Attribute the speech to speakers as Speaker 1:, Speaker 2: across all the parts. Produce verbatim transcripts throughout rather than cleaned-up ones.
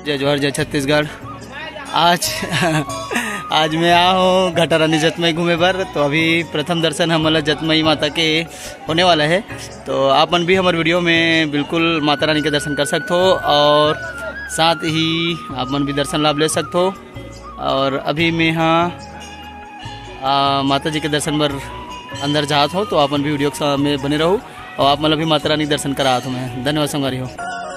Speaker 1: जय जोहर जय छत्तीसगढ़। आज आज मैं आया हूँ घटारानी जतमई घूमे पर। तो अभी प्रथम दर्शन हमारा जतमई माता के होने वाला है। तो आपन भी हमारे वीडियो में बिल्कुल माता रानी के दर्शन कर सकते हो और साथ ही आपन भी दर्शन लाभ ले सकते हो। और अभी मैं यहाँ माता जी के दर्शन पर अंदर जात हो, तो आपन भी वीडियो में बने रहो और आप मतलब भी माता रानी दर्शन करा तो मैं धन्यवाद संगवारी हो।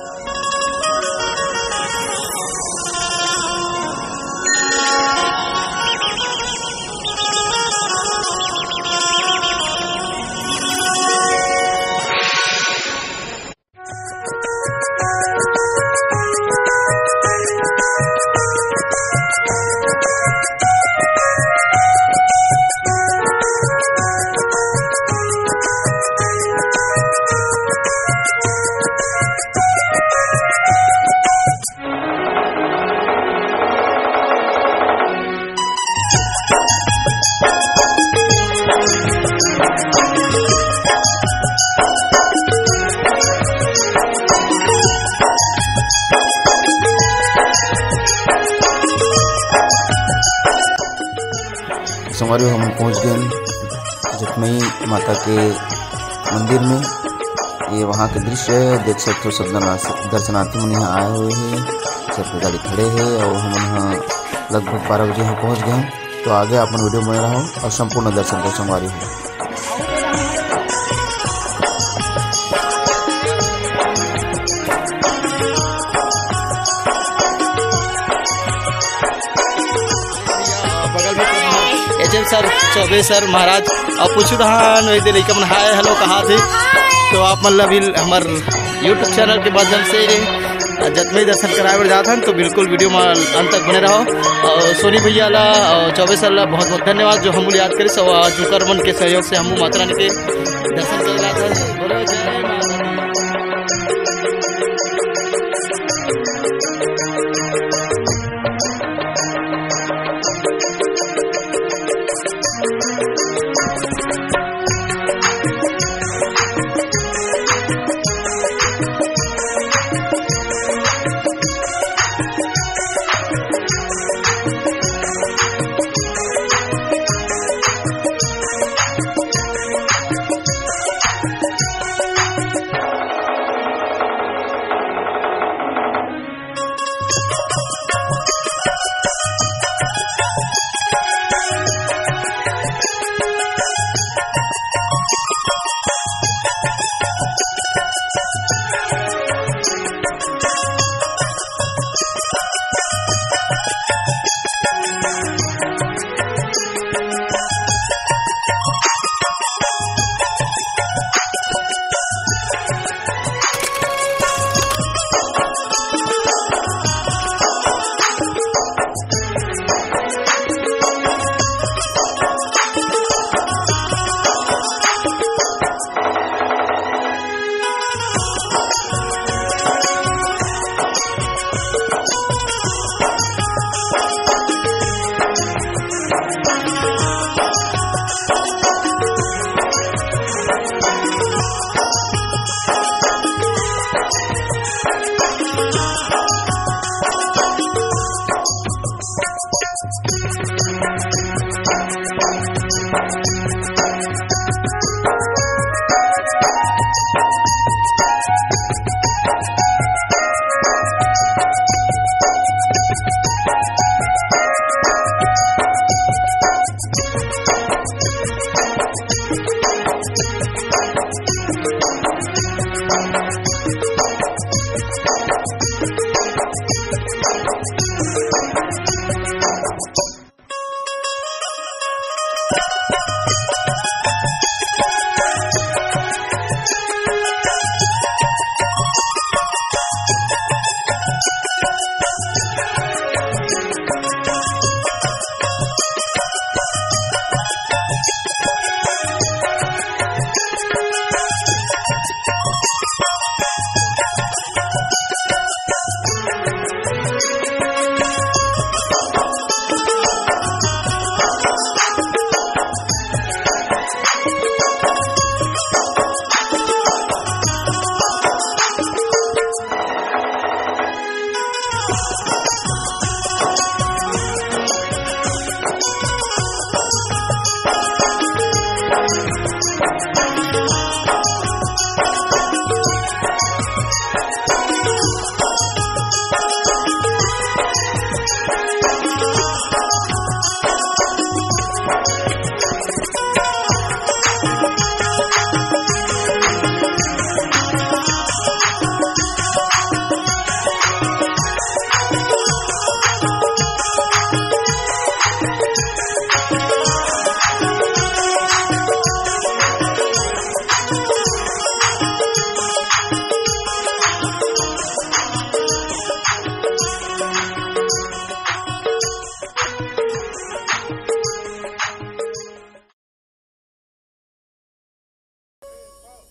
Speaker 2: संगवारी हम पहुंच गए जतमई माता के मंदिर में। ये वहाँ के दृश्य है, देख सकते हो। सब दर्शनार्थी मन यहाँ आए हुए हैं, सब गाड़ी खड़े हैं और हम यहाँ लगभग बारह बजे यहाँ पहुँच गए हैं। तो आगे अपन वीडियो में रहो और संपूर्ण दर्शन को संगवारी हो।
Speaker 1: सर चौबे सर महाराज और पूछू धान वही लड़का मन हाय हेलो कहा थे। तो आप मतलब भी हमारे यूट्यूब चैनल के माध्यम से जतमई दर्शन कराए बर जाता तो बिल्कुल वीडियो में अंत तक बने रहो। और सोनी भैया ला और चौबे सर ला बहुत बहुत धन्यवाद जो हम याद करें। सब जुकर मन के सहयोग से हम माता रानी के दर्शन कर रहा था। बोलो जय माता दी।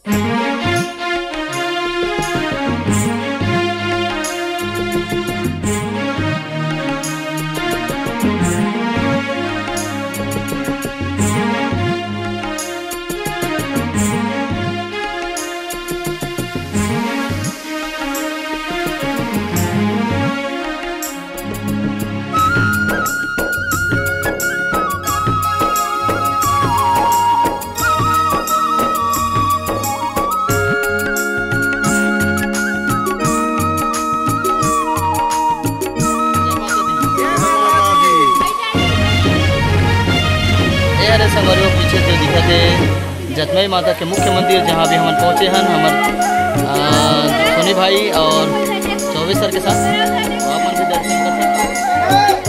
Speaker 1: संगवारी पीछे जो दिखत है जतमई माता के मुख्य मंदिर, जहाँ भी हम पहुँचे हैं हमारे सोनी भाई और चौबीस सर के साथ, तो आप मन भी दर्शन कर सकते हैं।